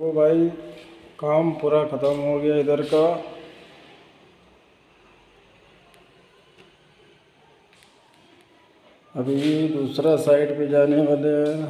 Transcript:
देखो भाई, काम पूरा ख़त्म हो गया इधर का। अभी दूसरा साइड पे जाने वाले हैं।